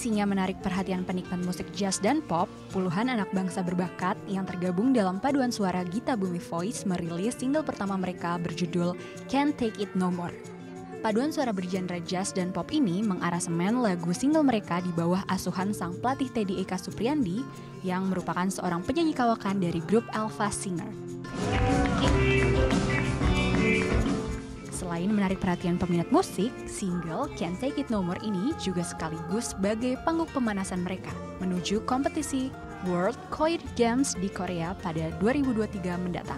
Ambisinya menarik perhatian penikmat musik jazz dan pop, puluhan anak bangsa berbakat yang tergabung dalam paduan suara Gita Bumi Voice merilis single pertama mereka berjudul Can't Take It No More. Paduan suara bergenre jazz dan pop ini mengaransemen lagu single mereka di bawah asuhan sang pelatih Teddy Eka Supriyandi yang merupakan seorang penyanyi kawakan dari grup Alpha Singer. Selain menarik perhatian peminat musik, single Can't Take It No More ini juga sekaligus sebagai panggung pemanasan mereka menuju kompetisi World Choir Games di Korea pada 2023 mendatang.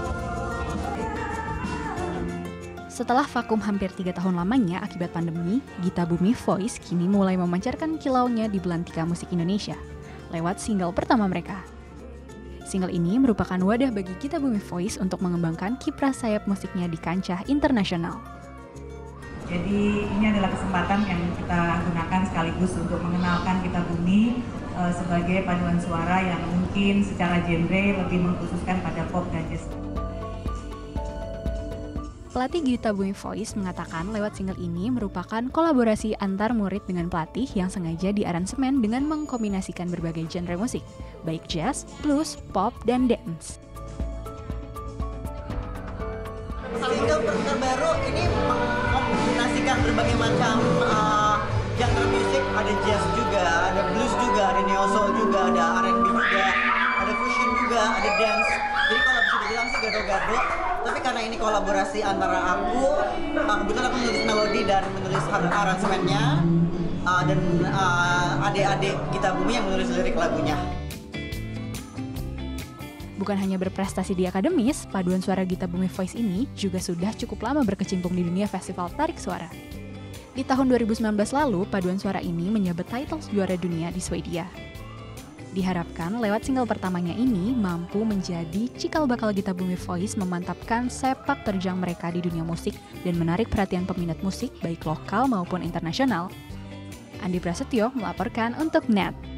Setelah vakum hampir 3 tahun lamanya akibat pandemi, Gita Bumi Voice kini mulai memancarkan kilaunya di belantika musik Indonesia lewat single pertama mereka. Single ini merupakan wadah bagi Gita Bumi Voice untuk mengembangkan kiprah sayap musiknya di kancah internasional. Jadi ini adalah kesempatan yang kita gunakan sekaligus untuk mengenalkan Gita Bumi sebagai paduan suara yang mungkin secara genre lebih mengkhususkan pada pop dan jazz. Pelatih Gita Bumi Voice mengatakan lewat single ini merupakan kolaborasi antar murid dengan pelatih yang sengaja diaransemen dengan mengkombinasikan berbagai genre musik, baik jazz, blues, pop, dan dance. Single terbaru ini mengkombinasikan berbagai macam genre musik, ada jazz juga, ada blues juga, ada neo soul juga, ada R&B juga, ada fusion juga, ada dance. Jadi kalau bisa dibilang sih gado-gado, tapi karena ini kolaborasi antara aku, kebetulan aku menulis melodi dan menulis aransemennya, dan adik-adik Gita Bumi yang menulis lirik lagunya. Bukan hanya berprestasi di akademis, paduan suara Gita Bumi Voice ini juga sudah cukup lama berkecimpung di dunia festival tarik suara. Di tahun 2019 lalu, paduan suara ini menyabet titles juara dunia di Swedia. Diharapkan lewat single pertamanya ini mampu menjadi cikal bakal Gita Bumi Voice memantapkan sepak terjang mereka di dunia musik dan menarik perhatian peminat musik baik lokal maupun internasional. Andi Prasetyo melaporkan untuk NET.